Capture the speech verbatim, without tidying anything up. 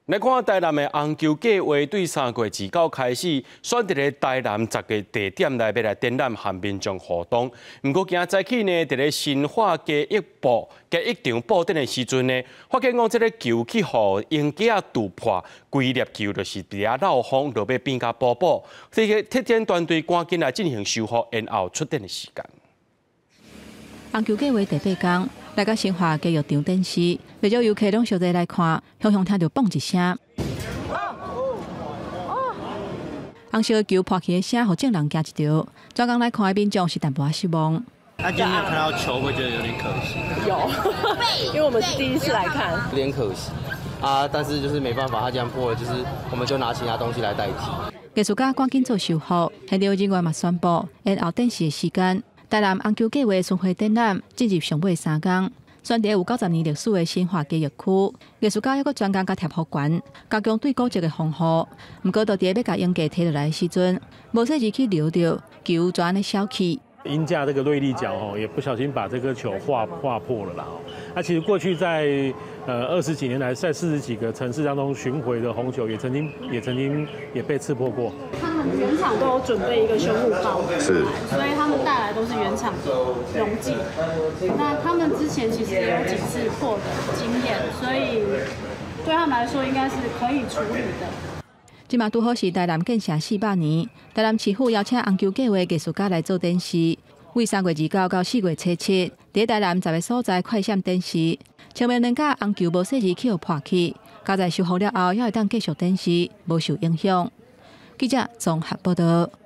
来看台南的红球计划，对三月二九开始，选择咧台南十个地点来要来展览和民众互动。不过今早起呢，伫咧新化街一部街一场布展的时阵呢，发现讲这个球去互用家突破，规粒球就是伫咧漏风，就要变甲补补。这个特展团队赶紧来进行修复，然后出展的时间。 红球计划第八天。 来到新化街浴场展示，不少游客拢小在来看，雄雄听到嘣一声，红色球破起的声，互众人惊一跳。专工来看的民众是淡薄仔失望。 那今天有看到球，会觉得有点可惜。 有，因为我们是第一次来看， 有点可惜啊，但是就是没办法，他这样破了，就是我们就拿其他东西来代替。 艺术家赶紧做修复，现场人员嘛宣布，然后展示的时间。 台南红球计划巡回展览进入上尾三天，选择有九十年历史的新化街浴区，艺术家还阁专工甲贴护管，加强对古迹的防护。不过，到底要甲用家摕落来的时阵，无细字去留着球怎安尼消去。 鹰架这个锐利角哦，也不小心把这个球划划破了啦。那其实过去在呃二十几年来，在四十几个城市当中巡回的红球，也曾经也曾经也被刺破过。 他们原厂都有准备一个修护包， 是， 所以他们带来都是原厂的溶剂。那他们之前其实也有几次破的经验，所以对他们来说应该是可以处理的。 今嘛拄好是台南建成四百年，台南市府邀请红球计划艺术家来做展示，为三月二九到四月初七，伫台南十个所在快闪展示。前面人家红球无细字去互破去，加在修复了后，还会当继续展示，无受影响。记者综合报道。